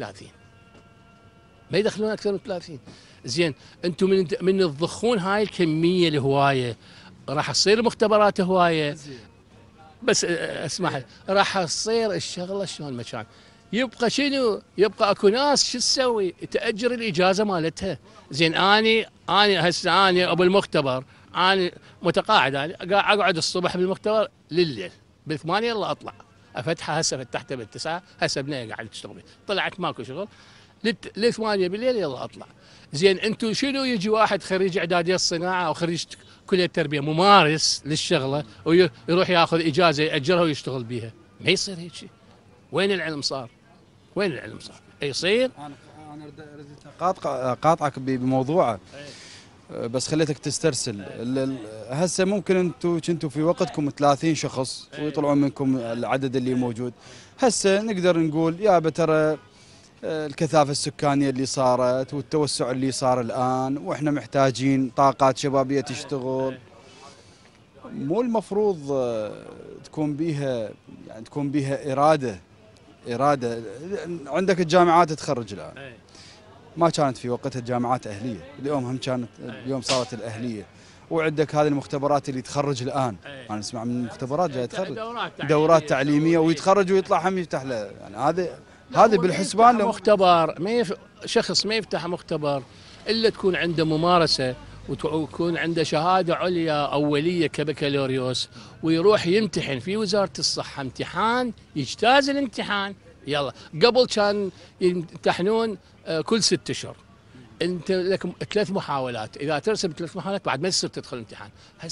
30. زين انتم من تضخون هاي الكميه الهوايه راح تصير مختبرات هوايه. بس اسمح، راح تصير الشغله شلون ما كان. يبقى شنو؟ يبقى اكو ناس شو تسوي؟ تاجر الاجازه مالتها. زين اني هسه اني ابو المختبر، اني متقاعد، انا اقعد الصبح بالمختبر لليل ب8 يلا اطلع افتحها. هسه فتحتها بال9، هسه بنيه قاعد تشتغل، طلعت ماكو شغل ل 8 بالليل يلا اطلع. زين انتم شنو يجي واحد خريج اعداديه الصناعه او خريج كليه التربيه ممارس للشغله ويروح ياخذ اجازه ياجرها ويشتغل بيها؟ ما يصير هيك شيء. وين العلم صار؟ وين العلم صار؟ يصير. انا قاطعك بموضوعه بس خليتك تسترسل. هسه ممكن انتم كنتوا في وقتكم 30 شخص ويطلعون منكم العدد اللي موجود. هسه نقدر نقول يا ترى الكثافه السكانيه اللي صارت والتوسع اللي صار الان واحنا محتاجين طاقات شبابيه تشتغل. مو المفروض تكون بيها اراده. عندك الجامعات تخرج الان، ما كانت في وقتها الجامعات اهليه، اليوم هم كانت، اليوم صارت الاهليه. وعندك هذه المختبرات اللي تخرج الان، انا اسمع من المختبرات جاي تخرج دورات تعليميه ويتخرج ويطلع هم يفتح له، يعني هذه بالحسبان. مختبر شخص ما يفتح مختبر الا تكون عنده ممارسه وتكون عنده شهاده عليا اوليه كبكالوريوس ويروح يمتحن في وزاره الصحه امتحان يجتاز الامتحان. يلا قبل كان يمتحنون كل 6 اشهر، انت لك 3 محاولات، اذا ترسب 3 محاولات بعد ما تصير تدخل الامتحان.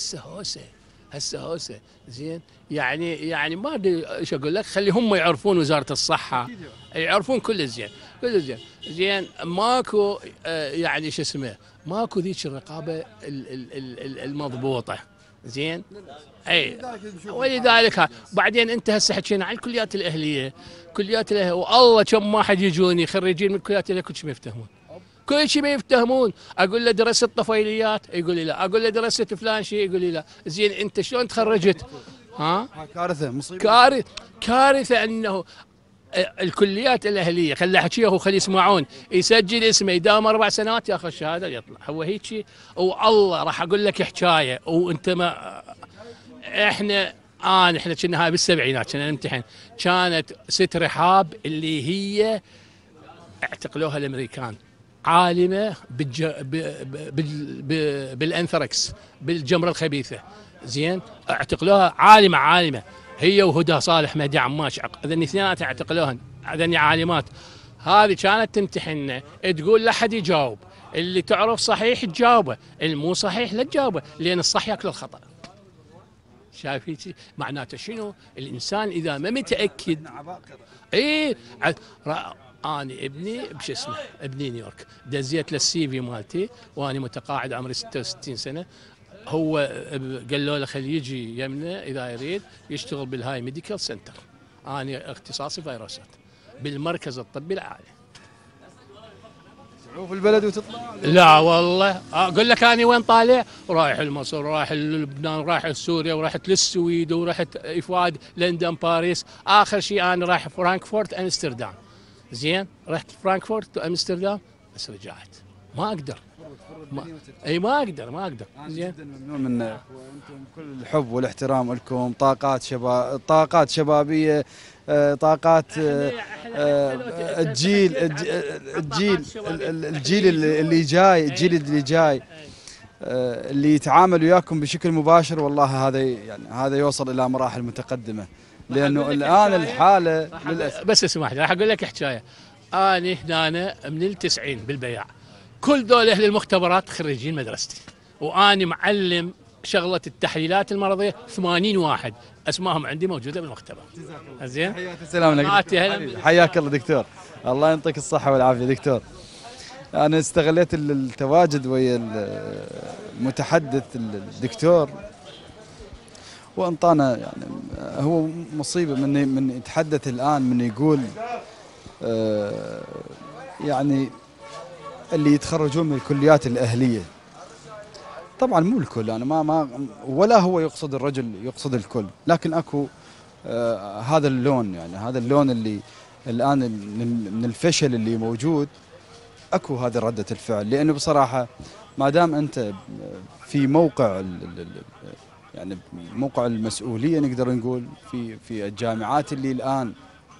هسه هوسه زين. يعني ما ادري ايش اقول لك، خلي هم يعرفون وزاره الصحه يعرفون كل زين زين. ماكو يعني شو اسمه، ماكو ذيك الرقابه المضبوطه زين. اي ولذلك بعدين انت هسه حكينا عن الكليات الاهليه، والله كم واحد يجوني خريجين من الكليات الاهليه كل شيء ما يفتهمون. اقول له درست طفيليات يقول لي لا، اقول له درست فلان شيء يقول لي لا. زين انت شلون تخرجت؟ كارثه، مصيبه، كارثه انه الكليات الاهليه خلي احكيها وخلي يسمعون، يسجل اسمه يداوم 4 سنوات ياخذ شهاده يطلع. هو هيك شيء. والله راح اقول لك حكايه وانت ما احنا كنا هاي بالسبعينات كنا نمتحن، كانت 6 رحاب اللي هي اعتقلوها الامريكان، عالمه بالانثراكس بالجمره الخبيثه زين. اعتقلوها عالمه هي وهدى صالح مهدي عماش، هذني اثنينات اعتقلوهن، هذني عالمات. هذه كانت تمتحننا تقول لا حد يجاوب، اللي تعرف صحيح تجاوبه، المو صحيح لا تجاوبه، لان الصح ياكل الخطا. شايفين معناته شنو؟ الانسان اذا ما متاكد. انا ابني بش اسمه ابني نيويورك دزيت للسي في مالتي وانا متقاعد عمري 66 سنه. هو قالوا له خليه يجي يمنا اذا يريد يشتغل بالهاي ميديكال سنتر. انا اختصاصي فيروسات بالمركز الطبي العالي. تعوف البلد وتطلع؟ لا والله اقول لك انا وين طالع؟ رايح لمصر، رايح للبنان، رايح لسوريا، ورحت للسويد، ورحت افواد لندن باريس. اخر شيء انا رايح فرانكفورت امستردام. زين رحت فرانكفورت وامستردام بس رجعت ما اقدر. ما اقدر. زين جدا ممنون من انتم كل الحب والاحترام لكم. طاقات شبابيه، طاقات الجيل اللي جاي اللي يتعامل وياكم بشكل مباشر. والله هذا يوصل الى مراحل متقدمه، لانه الان الحاله للاسف. بس اسمح لي راح اقول لك حكايه. انا هنا من ال90 بالبياع، كل ذول اهل المختبرات خريجين مدرستي، واني معلم شغله التحليلات المرضيه 80 واحد اسمائهم عندي موجوده بالمختبر. زين حياك السلام لك، حياك الله دكتور، الله يعطيك الصحه والعافيه دكتور. انا استغليت التواجد ويا المتحدث الدكتور وانطانا، يعني هو مصيبه من يتحدث الان من يقول يعني اللي يتخرجون من الكليات الاهليه. طبعا مو الكل، انا ما ولا هو يقصد الرجل، يقصد الكل، لكن اكو هذا اللون، يعني هذا اللون اللي الان من الفشل اللي موجود، اكو هذه رده الفعل. لانه بصراحه ما دام انت في موقع يعني موقع المسؤوليه نقدر نقول في الجامعات اللي الان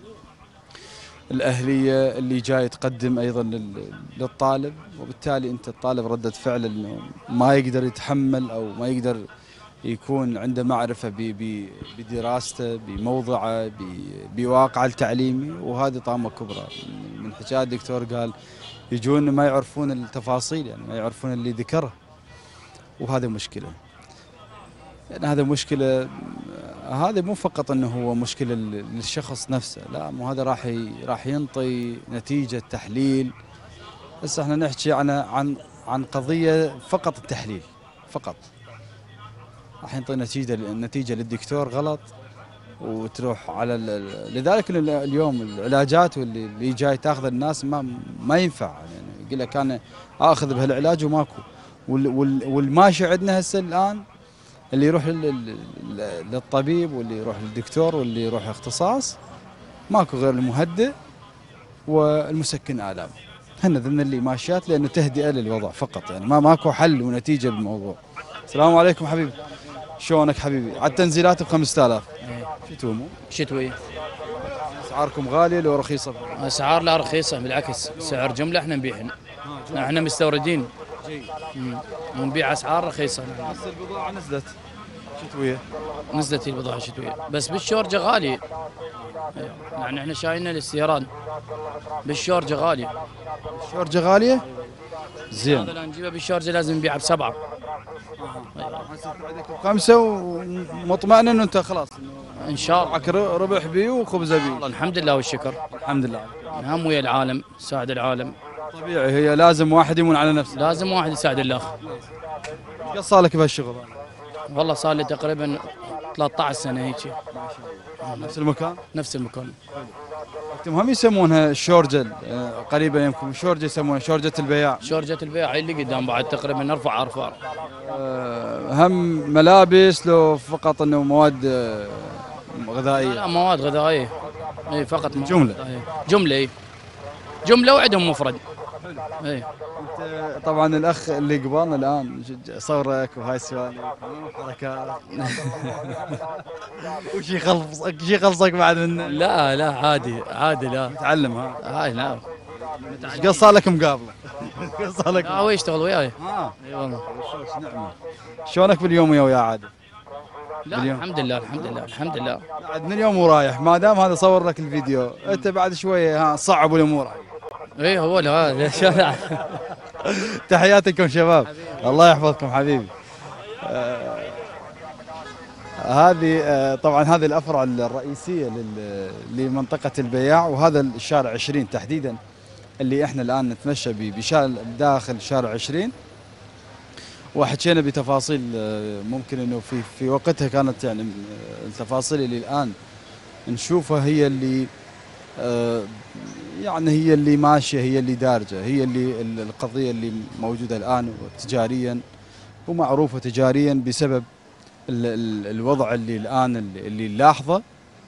الأهلية اللي جاي تقدم أيضا للطالب، وبالتالي أنت الطالب ردة فعل أنه ما يقدر يتحمل أو ما يقدر يكون عنده معرفة بدراسته بموضعه بواقعه التعليمي، وهذه طامة كبرى من من حكايات الدكتور قال يجون ما يعرفون التفاصيل، يعني ما يعرفون اللي ذكره، وهذا مشكله. يعني هذا مشكله، هذا مو فقط انه هو مشكله للشخص نفسه، لا مو هذا راح ينطي نتيجه تحليل. بس احنا نحكي عن قضيه فقط التحليل فقط، راح ينطي نتيجه للدكتور غلط وتروح على لذلك اليوم العلاجات واللي جاي تاخذ الناس ما ينفع، يعني يقول لك انا اخذ بهالعلاج وماكو. والماشي عندنا هسه الان اللي يروح للطبيب واللي يروح للدكتور واللي يروح اختصاص ماكو غير المهدئ والمسكن آلام. هن ذن اللي ماشيات لانه تهدئه للوضع فقط، يعني ماكو حل ونتيجه بالموضوع. السلام عليكم حبيبي، شلونك حبيبي؟ على التنزيلات ب 5000 شو تومو؟ شتوي. اسعاركم غاليه لو رخيصه؟ اسعار لا رخيصه، بالعكس سعر جمله احنا نبيع، احنا مستوردين ونبيع اسعار رخيصه. بس البضاعه نزلت شتويه، نزلت البضاعه شتويه بس بالشورجه غالي، يعني احنا شايلنا الاستيراد بالشورجه غالي. الشورجه غاليه؟ زين. هذا نجيبه بالشورجه لازم نبيعه ب7. خمسة ومطمئن انه انت خلاص ان شاء الله ربح بيه وخبزه بيه. الحمد لله والشكر. الحمد لله. هم ويا العالم، ساعد العالم. طبيعي، هي لازم واحد يمون على نفسه. لازم واحد يساعد الاخر. قد صار لك بهالشغل؟ والله صار لي تقريبا 13 سنه هيك. نفس المكان؟ نفس المكان. انتم هم يسمونها الشورجه، قريبه يمكن شورجه يسمونها شورجه البياع. شورجه البياع اللي قدام بعد تقريبا نرفع ارفع. هم ملابس لو فقط انه مواد غذائيه؟ لا مواد غذائيه، اي فقط مواد جمله غذائية. جمله اي جمله وعندهم مفرد. اي طبعا الاخ اللي قبالنا الان صورك وهاي السوالف حركات وش يخلصك بعد منه؟ لا عادي لا متعلم هاي لا. ايش قد صار لك مقابله؟ قد صار لك؟ هو يشتغل وياي. اي والله. شلونك باليوم ويا عادل؟ لا الحمد لله الحمد لله. بعد من اليوم ورايح، ما دام هذا صور لك الفيديو انت بعد شويه صعبوا الامور. اي هو لا. تحياتكم شباب، الله يحفظكم حبيبي. هذه طبعا هذه الافرع الرئيسيه لمنطقه البياع، وهذا الشارع 20 تحديدا اللي احنا الان نتمشى داخل شارع 20. وحكينا بتفاصيل ممكن انه في وقتها كانت يعني التفاصيل اللي الان نشوفها هي اللي يعني هي اللي ماشيه، هي اللي دارجه، هي اللي القضيه اللي موجوده الان تجاريا ومعروفه تجاريا بسبب الوضع اللي الان اللي نلاحظه.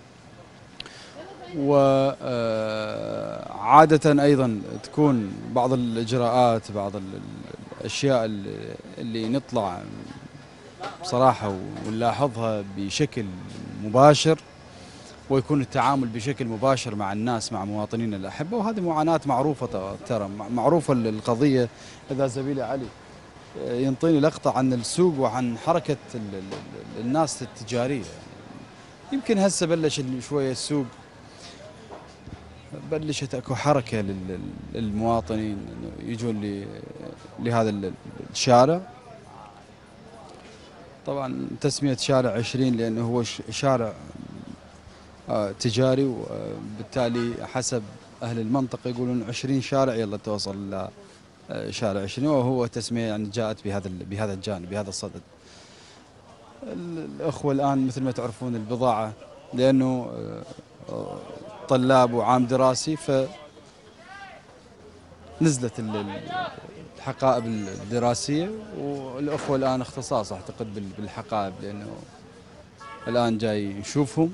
وعاده ايضا تكون بعض الاجراءات، بعض الاشياء اللي نطلع بصراحه ونلاحظها بشكل مباشر، ويكون التعامل بشكل مباشر مع الناس، مع مواطنينا الأحبة، وهذه معاناة معروفة ترى، معروفة القضية. إذا زميلي علي ينطيني لقطة عن السوق وعن حركة الناس التجارية، يمكن هسه بلش شوية السوق بلشت اكو حركة للمواطنين يجون لهذا الشارع. طبعا تسمية شارع 20 لأنه هو شارع تجاري، وبالتالي حسب أهل المنطقة يقولون 20 شارع يلا توصل لشارع 20، وهو تسمية يعني جاءت بهذا الجانب، بهذا الصدد. الأخوة الآن مثل ما تعرفون البضاعة لأنه طلاب وعام دراسي، فنزلت الحقائب الدراسية، والأخوة الآن اختصاص أعتقد بالحقائب لأنه الآن جاي نشوفهم.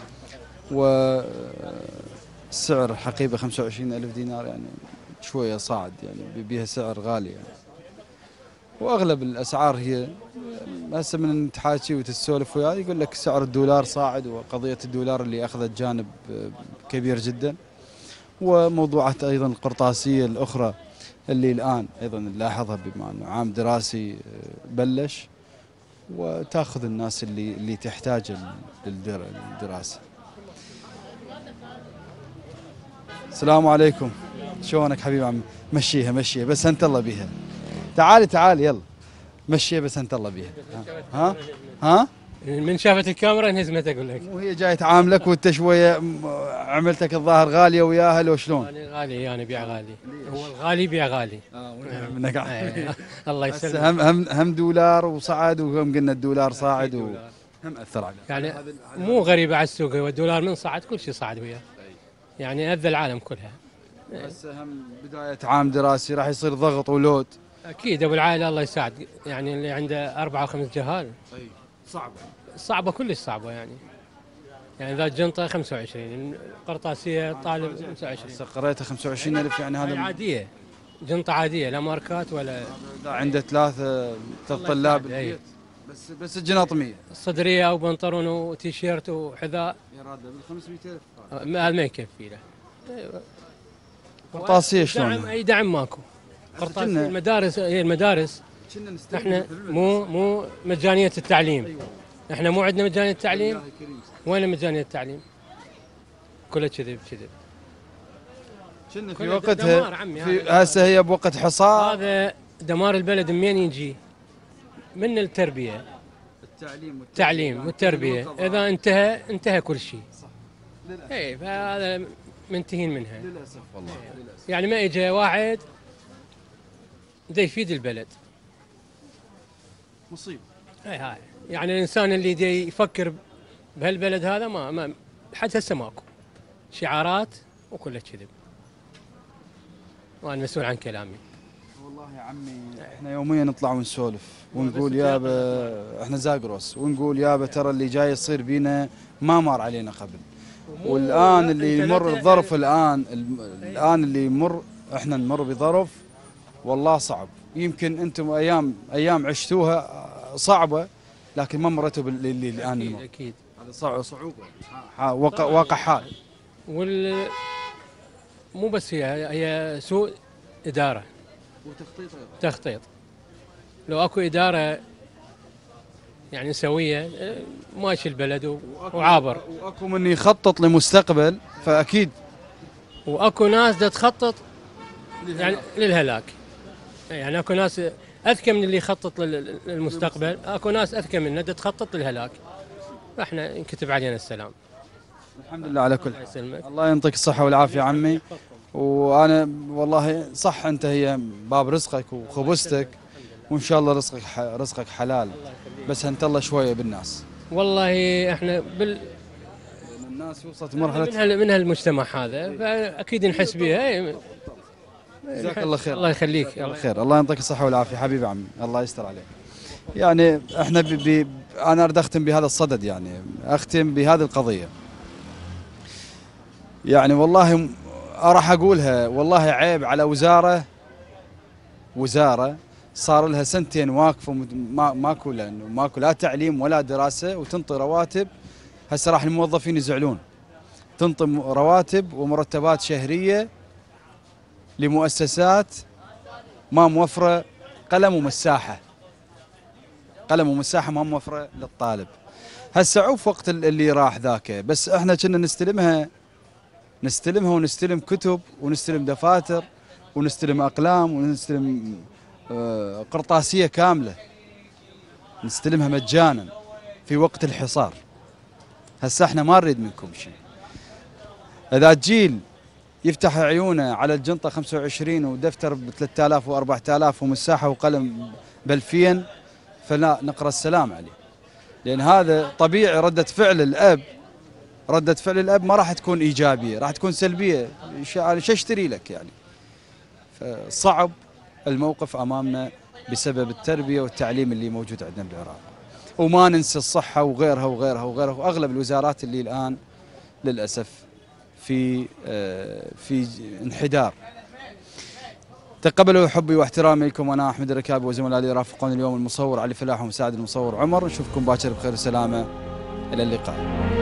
والسعر حقيبة 25,000 دينار، يعني شوية صاعد، يعني بيها سعر غالي يعني. وأغلب الأسعار هي هسه من تحاكي وتتسولف وياه يقول لك سعر الدولار صاعد، وقضية الدولار اللي أخذت جانب كبير جدا، وموضوعات أيضا القرطاسية الأخرى اللي الآن أيضا نلاحظها بما أنه عام دراسي بلش، وتأخذ الناس اللي تحتاج للدراسة. السلام عليكم. شلونك حبيب عمي؟ مشيها مشيها بس انت الله بيها. تعالي تعالي يلا. مشيها بس انت الله بيها. ها؟ من شافت الكاميرا انهزمت اقول لك. وهي جاي تعاملك وانت شويه عملتك الظاهر غاليه وياها لو شلون؟ انا غالي، انا بيع غالي. هو الغالي يبيع غالي. منك الله يسلمك. هم دولار وصعد وهم قلنا الدولار صاعد وهم اثر عليه. يعني مو غريبه على السوق، هو الدولار من صعد كل شيء صعد وياه. يعني اذى العالم كلها. بس هم بدايه عام دراسي راح يصير ضغط ولود. اكيد ابو العائله الله يساعد، يعني اللي عنده 4 و5 جهال. صعبه كلش صعبه يعني. يعني ذا الجنطه 25، القرطاسيه طالب 25. قريتها 25,000 يعني هذا عاديه، جنطه عاديه لا ماركات ولا. عنده 3 طلاب البيت بس الجنط 100. صدريه وبنطلون وتيشيرت وحذاء. يراد بال 500,000 هذا ما يكفي له. قرطاسيه شلون؟ اي دعم ماكو. قرطاسيه المدارس، هي المدارس احنا مو مجانيه التعليم. أيوة. احنا مو عندنا مجانيه التعليم. وين مجانيه التعليم؟ كله كذب كذب. كنا في وقتها هسه هي بوقت حصار. هذا دمار البلد منين يجي؟ من التربيه. التعليم والتربيه، اذا انتهى كل شيء. اي فهذا منتهين منها للاسف والله. يعني ما اجى واحد دا يفيد البلد. مصيبه. اي هاي يعني الانسان اللي دا يفكر بهالبلد هذا ما حتى هسه ماكو. شعارات وكله كذب. وانا مسؤول عن كلامي. والله يا عمي احنا يوميا نطلع ونسولف ونقول يابا احنا زاقروس، ونقول يابا ترى اللي جاي يصير بينا ما مر علينا قبل. والان اللي يمر الظرف الان اللي يمر احنا نمر بظرف والله صعب. يمكن انتم ايام عشتوها صعبه لكن ما مرتوا باللي الان نمر. اكيد هذا صعوبه واقع حال. مو بس هي سوء اداره تخطيط. لو اكو اداره يعني سويه ماشي البلد وعابر. واكو من يخطط لمستقبل فاكيد. واكو ناس دا تخطط يعني للهلاك. يعني اكو ناس اذكى من اللي يخطط للمستقبل، اكو ناس اذكى منه دا تخطط للهلاك. فاحنا ينكتب علينا السلام. الحمد لله على كل حال. الله يعطيك الصحه والعافيه عمي. وانا والله صح انت هي باب رزقك وخبزتك وان شاء الله رزقك حلال، بس انت الله شويه بالناس. والله احنا الناس وصلت مرحله من هالمجتمع هذا فاكيد نحس بها. جزاك الله خير. الله يخليك. الله خير. الله يعطيك الصحه والعافيه حبيبي عمي. الله يستر عليك. يعني احنا انا اريد اختم بهذا الصدد، يعني اختم بهذه القضيه. يعني والله راح اقولها، والله عيب على وزاره صار لها 2 سنين واقفه ماكو، لانه ماكو لا تعليم ولا دراسه وتنطي رواتب. هسه راح الموظفين يزعلون. تنطي رواتب ومرتبات شهريه لمؤسسات ما موفره قلم ومساحه ما موفره للطالب. هسه عوف وقت اللي راح ذاك، بس احنا كنا نستلمها ونستلم كتب ونستلم دفاتر ونستلم اقلام ونستلم قرطاسيه كامله نستلمها مجانا في وقت الحصار. هسه احنا ما نريد منكم شيء. اذا جيل يفتح عيونه على الجنطه 25 ودفتر ب 3000 و4000 ومساحه وقلم ب2000 فلا نقرا السلام عليه. لان هذا طبيعي ردة فعل الاب ما راح تكون ايجابيه، راح تكون سلبيه. شو اشتري لك يعني؟ فصعب الموقف امامنا بسبب التربيه والتعليم اللي موجود عندنا بالعراق. وما ننسى الصحه وغيرها واغلب الوزارات اللي الان للاسف في انحدار. تقبلوا حبي واحترامي لكم. انا احمد الركابي وزملائي اللي يرافقون اليوم المصور علي فلاح ومساعد المصور عمر. نشوفكم باكر بخير وسلامه. الى اللقاء.